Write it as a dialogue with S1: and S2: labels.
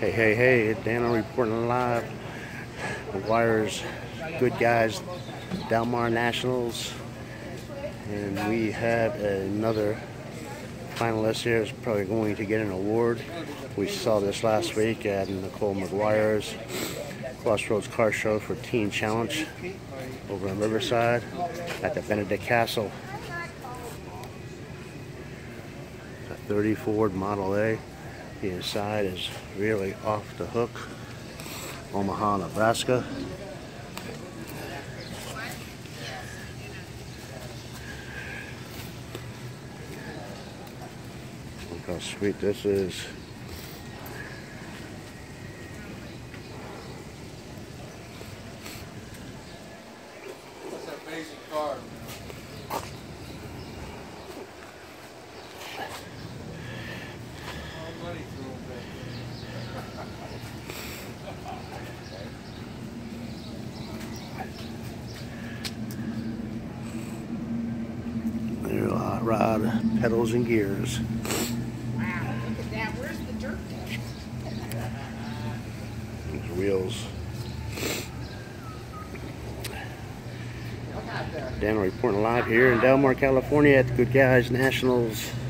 S1: Hey, Daniel reporting live. McGuire's Good Guys, Del Mar Nationals. And we have another finalist here is probably going to get an award. We saw this last week at Nicole McGuire's Crossroads Car Show for Teen Challenge over in Riverside at the Benedict Castle. A 30 Ford Model A. The inside is really off the hook. Omaha, Nebraska. Look how sweet this is.
S2: That's an amazing car.
S1: There's a hot rod, pedals and gears.
S3: Wow, look at that. Where's the dirt?
S1: These wheels. Dan reporting live here in Del Mar, California at the Good Guys Nationals.